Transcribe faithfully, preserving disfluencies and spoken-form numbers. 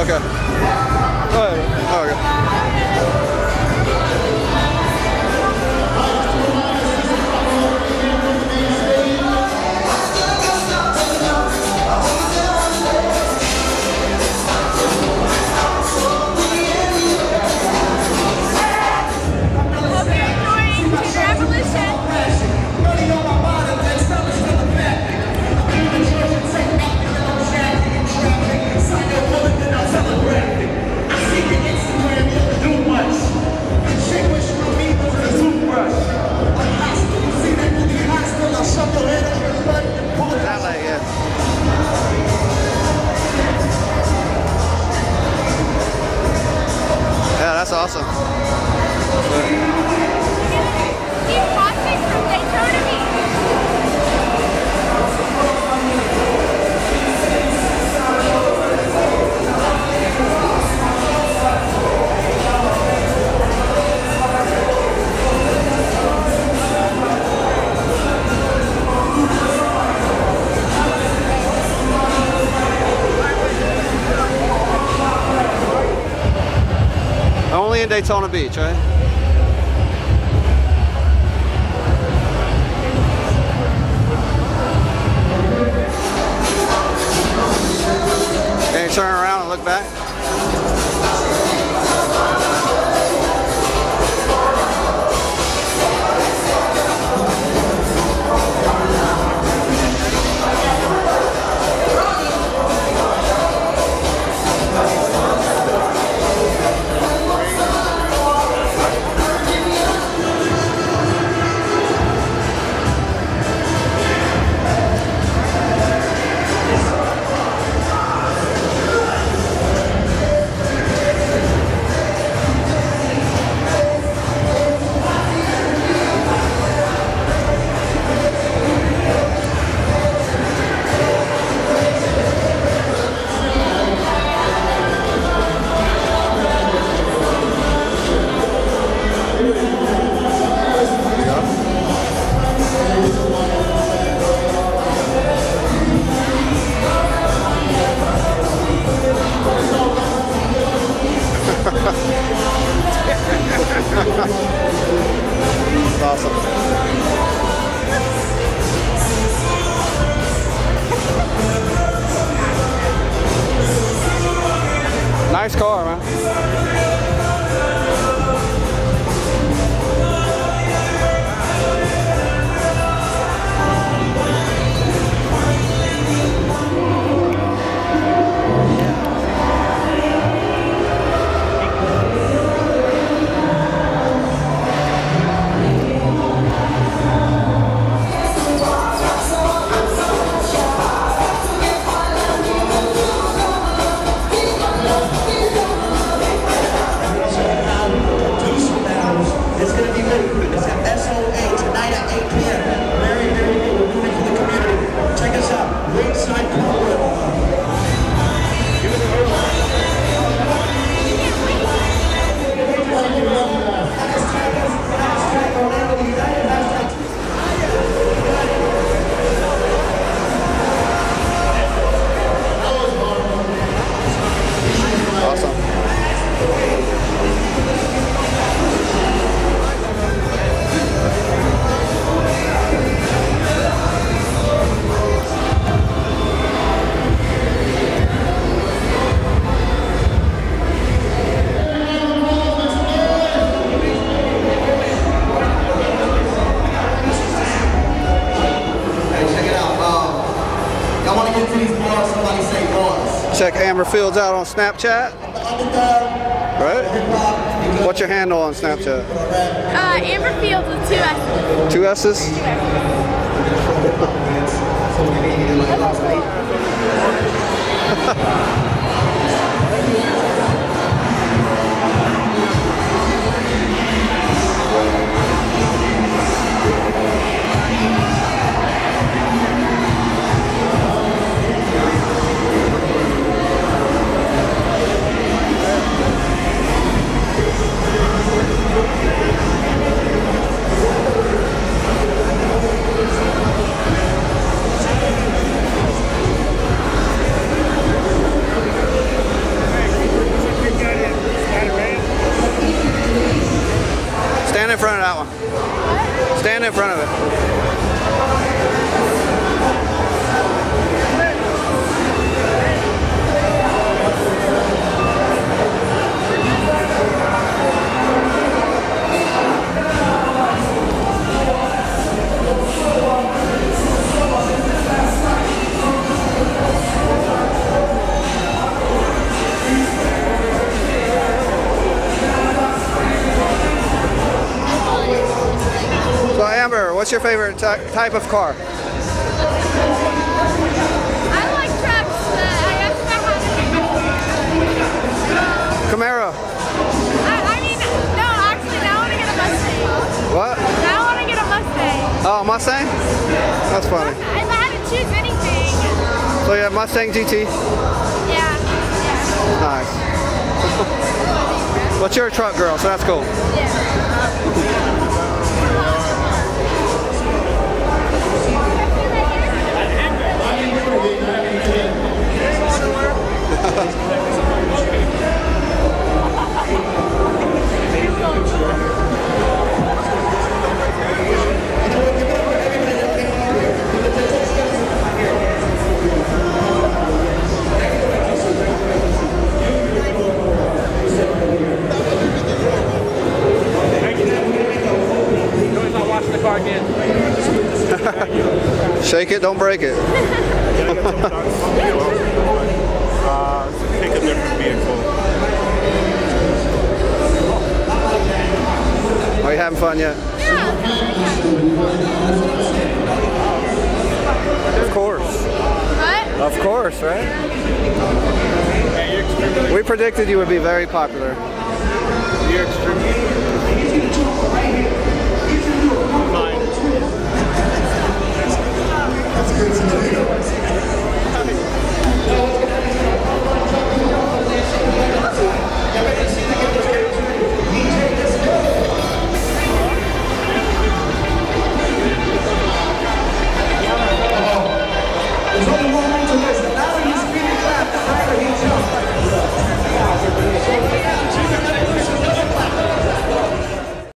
Okay. Go ahead. Okay. Yeah, that's awesome. Only in Daytona Beach, right? Can you turn around and look back? That's awesome. Nice car, man. Check Amber Fields out on Snapchat. Right? What's your handle on Snapchat? Uh, Amber Fields with two S's. Two S's? front of that one. Stand in front of it. So Amber, what's your favorite ty type of car? I like trucks, but I guess I have Camaro. I, I mean, no, actually, now I want to get a Mustang. What? Now I want to get a Mustang. Oh, Mustang? That's funny. If I had to choose anything, So you have Mustang G T? yeah, yeah, Nice. But you're a truck girl, so that's cool. yeah. Shake it, don't break it. uh, pick a different vehicle. Are you having fun yet? Yeah. Of course. What? Of course, right? We predicted you would be very popular. You're extremely fine.